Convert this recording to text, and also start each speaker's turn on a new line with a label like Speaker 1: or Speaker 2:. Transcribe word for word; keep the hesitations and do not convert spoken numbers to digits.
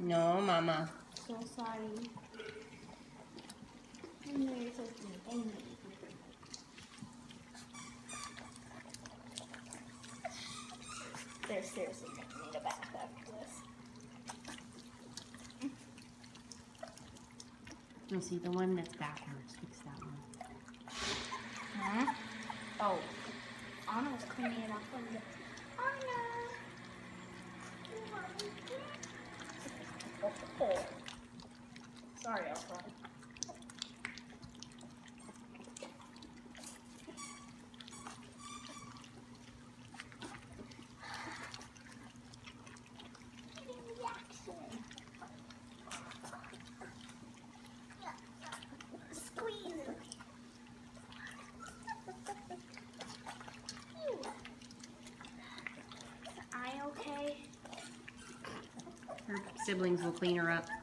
Speaker 1: No, Mama.
Speaker 2: So sorry. I know you're so sweet. I need you. They're seriously going to need a bath after this.
Speaker 1: You'll see the one that's backwards. Fix that one.
Speaker 2: Huh? Oh. Anna was cleaning it up on the... Anna! Oh, oh. Sorry, Elsa.
Speaker 1: Her siblings will clean her up.